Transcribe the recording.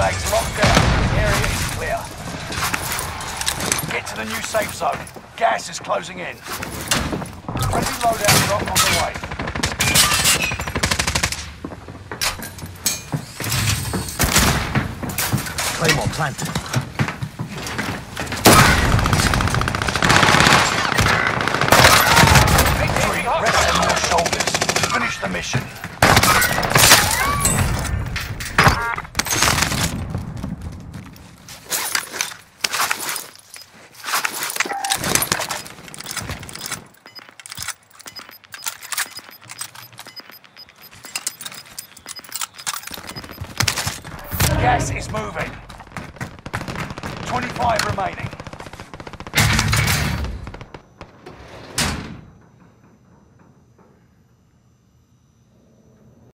Gulag locked down. The area is clear. Get to the new safe zone. Gas is closing in. Friendly loadout drop on the way. Claymore planted. Victory rests on your shoulders. Finish the mission. Gas is moving. 25 remaining.